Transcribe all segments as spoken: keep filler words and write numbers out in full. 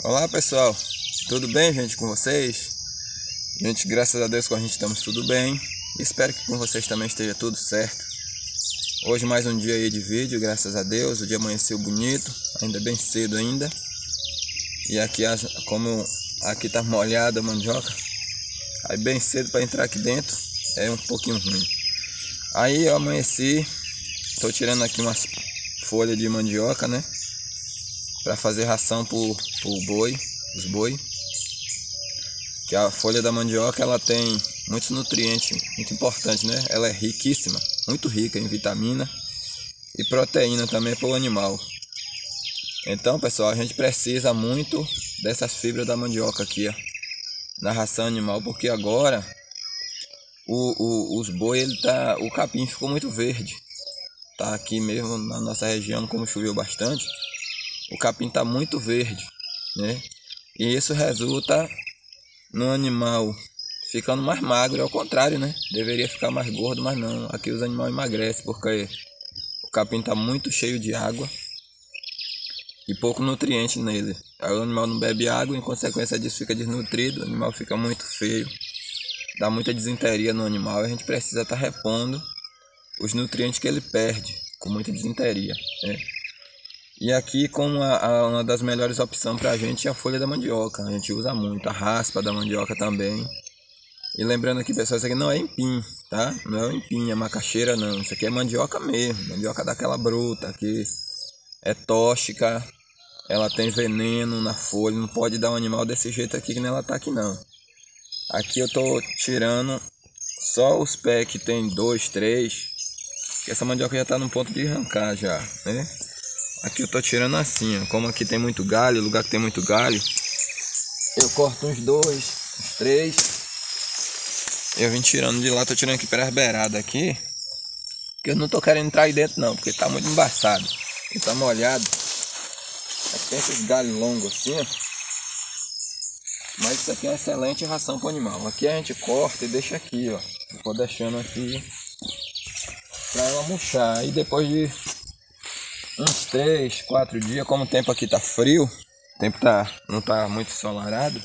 Olá pessoal, tudo bem gente com vocês? Gente, graças a Deus com a gente estamos tudo bem. Espero que com vocês também esteja tudo certo. Hoje mais um dia aí de vídeo, graças a Deus. O dia amanheceu bonito, ainda bem cedo ainda. E aqui, como aqui tá molhada a mandioca, aí bem cedo para entrar aqui dentro é um pouquinho ruim. Aí eu amanheci, tô tirando aqui umas folhas de mandioca, né? Para fazer ração pro, pro boi, os boi. Que a folha da mandioca ela tem muitos nutrientes, muito importantes, né? Ela é riquíssima, muito rica em vitamina e proteína também para o animal. Então, pessoal, a gente precisa muito dessas fibras da mandioca aqui, ó, na ração animal, porque agora o, o, os boi, ele tá, o capim ficou muito verde. Tá aqui mesmo na nossa região, como choveu bastante, o capim está muito verde, né? E isso resulta no animal ficando mais magro, ao contrário, né? Deveria ficar mais gordo, mas não. Aqui os animais emagrecem porque o capim está muito cheio de água e pouco nutriente nele. Aí o animal não bebe água e em consequência disso fica desnutrido, o animal fica muito feio, dá muita disenteria no animal. A gente precisa estar tá repondo os nutrientes que ele perde com muita disenteria, né? E aqui, como a, a, uma das melhores opções para a gente é a folha da mandioca. A gente usa muito, a raspa da mandioca também. E lembrando aqui, pessoal, isso aqui não é empim, tá? Não é o empim, é macaxeira não. Isso aqui é mandioca mesmo, mandioca daquela bruta, que é tóxica. Ela tem veneno na folha, não pode dar um animal desse jeito aqui que nem ela tá aqui não. Aqui eu tô tirando só os pés que tem dois, três, que essa mandioca já tá no ponto de arrancar já, né? Aqui eu tô tirando assim, ó. Como aqui tem muito galho, lugar que tem muito galho, eu corto uns dois, uns três. Eu vim tirando de lá, tô tirando aqui pelas beiradas aqui, que eu não tô querendo entrar aí dentro não, porque tá muito embaçado, porque tá molhado. Aqui tem esses galhos longos assim, ó. Mas isso aqui é uma excelente ração para o animal. Aqui a gente corta e deixa aqui, ó. Eu vou deixando aqui para ela murchar. E depois de uns três, quatro dias, como o tempo aqui tá frio, o tempo tá, não tá muito ensolarado,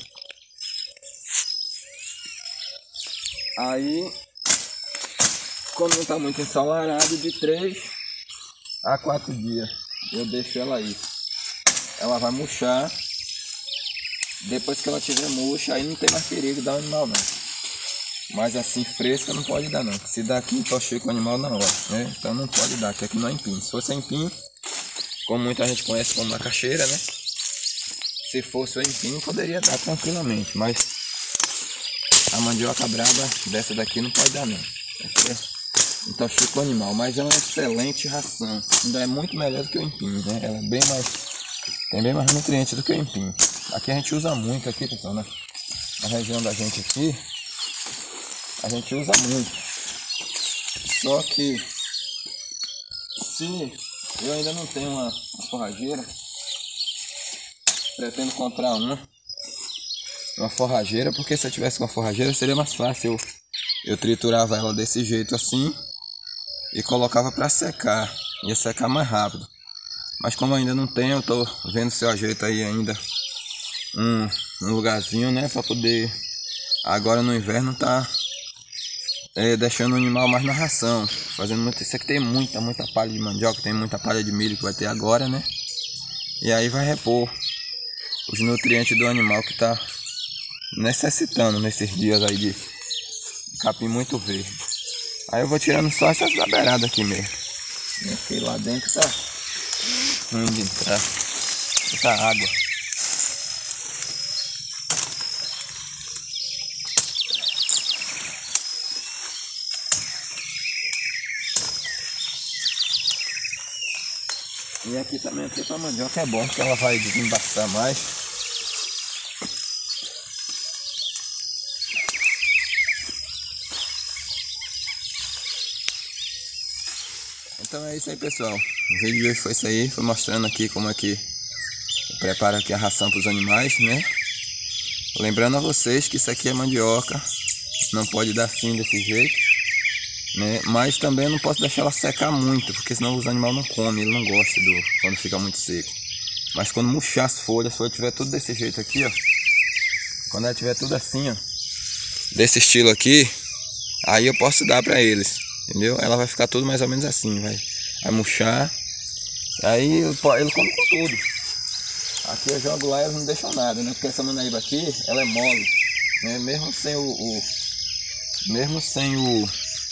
aí, como não tá muito ensolarado, de três a quatro dias eu deixo ela aí. Ela vai murchar. Depois que ela tiver murcha, aí não tem mais perigo de dar o animal não. Mas assim fresca não pode dar não. Se dá aqui, entochei com o animal na hora, né? Então não pode dar, que aqui não é empim. Se fosse empim, como muita gente conhece como macaxeira, né? Se fosse o empim, poderia dar tranquilamente. Mas a mandioca braba dessa daqui não pode dar não. Então chico o animal. Mas é uma excelente ração. Ainda é muito melhor do que o empim, né? Ela é bem mais, tem bem mais nutrientes do que o empim. Aqui a gente usa muito aqui, pessoal, né? Na região da gente aqui, a gente usa muito. Só que se eu ainda não tenho uma, uma forrageira, pretendo comprar uma, uma forrageira, porque se eu tivesse uma forrageira seria mais fácil. Eu, eu triturava ela desse jeito assim e colocava para secar, ia secar mais rápido. Mas como ainda não tenho, eu tô vendo se eu ajeito aí ainda um, um lugarzinho, né, para poder agora no inverno tá É, deixando o animal mais na ração, fazendo muito. Isso aqui tem muita, muita palha de mandioca, tem muita palha de milho que vai ter agora, né? E aí vai repor os nutrientes do animal que tá necessitando nesses dias aí de capim muito verde. Aí eu vou tirando só essas beiradas aqui mesmo. E aqui lá dentro tá ruim de entrar, muita água. E aqui também aqui pra mandioca é bom, porque ela vai desembaçar mais. Então é isso aí, pessoal. O vídeo de hoje foi isso aí, foi mostrando aqui como é que eu preparo aqui a ração para os animais, né? Lembrando a vocês que isso aqui é mandioca, não pode dar assim desse jeito, né? Mas também eu não posso deixar ela secar muito, porque senão os animais não comem, ele não gosta do quando fica muito seco. Mas quando murchar as folhas, se ela tiver tudo desse jeito aqui, ó. Quando ela tiver tudo assim, ó, desse estilo aqui, aí eu posso dar pra eles, entendeu? Ela vai ficar tudo mais ou menos assim, vai, vai murchar. Aí ele come com tudo. Aqui eu jogo lá e eles não deixam nada, né? Porque essa manaíba aqui, ela é mole, né? Mesmo sem o, o mesmo sem o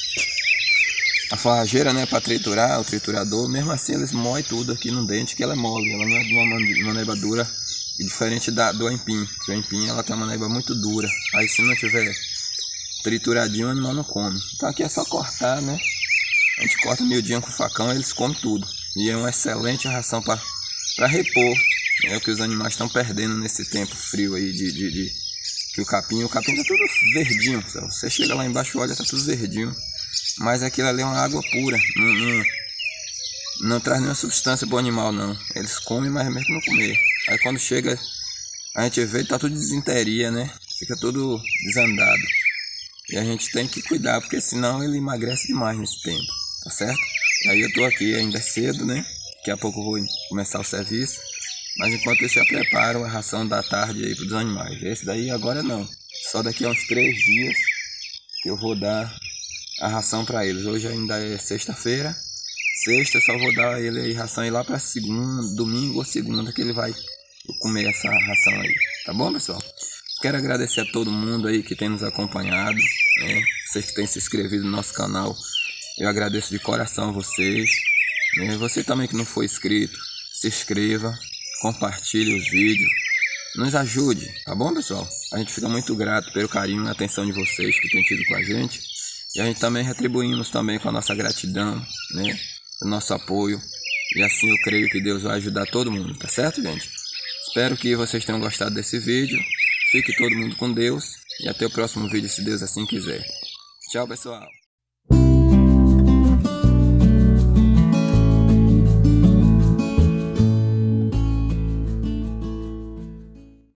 a forrageira, né, para triturar, o triturador, mesmo assim eles moem tudo aqui no dente, que ela é mole, ela não é de uma manaíba dura, diferente da, do aipim, que o aipim ela tem uma manaíba muito dura, aí se não tiver trituradinho o animal não come. Então aqui é só cortar, né, a gente corta miudinho com o facão, eles comem tudo, e é uma excelente ração para repor, é o que os animais estão perdendo nesse tempo frio aí de, de, de que o capim, o capim tá tudo verdinho, sabe? Você chega lá embaixo, olha, tá tudo verdinho. Mas aquilo ali é uma água pura, não, não, não traz nenhuma substância para o animal não. Eles comem, mas mesmo não comer. Aí quando chega, a gente vê que tá tudo desinteria, né? Fica tudo desandado. E a gente tem que cuidar, porque senão ele emagrece demais nesse tempo, tá certo? E aí eu tô aqui, ainda é cedo, né? Daqui a pouco eu vou começar o serviço. Mas enquanto eu já preparo a ração da tarde aí para os animais. Esse daí agora não. Só daqui a uns três dias que eu vou dar a ração para eles. Hoje ainda é sexta-feira. Sexta eu só vou dar ele aí ração aí lá para segunda, domingo ou segunda que ele vai comer essa ração aí. Tá bom, pessoal? Quero agradecer a todo mundo aí que tem nos acompanhado, né? Vocês que têm se inscrevido no nosso canal. Eu agradeço de coração a vocês, né? Você também que não foi inscrito, se inscreva. Compartilhe os vídeos, nos ajude, tá bom, pessoal? A gente fica muito grato pelo carinho e atenção de vocês que têm tido com a gente, e a gente também retribuímos também com a nossa gratidão, né, o nosso apoio, e assim eu creio que Deus vai ajudar todo mundo, tá certo, gente? Espero que vocês tenham gostado desse vídeo, fique todo mundo com Deus, e até o próximo vídeo, se Deus assim quiser. Tchau, pessoal!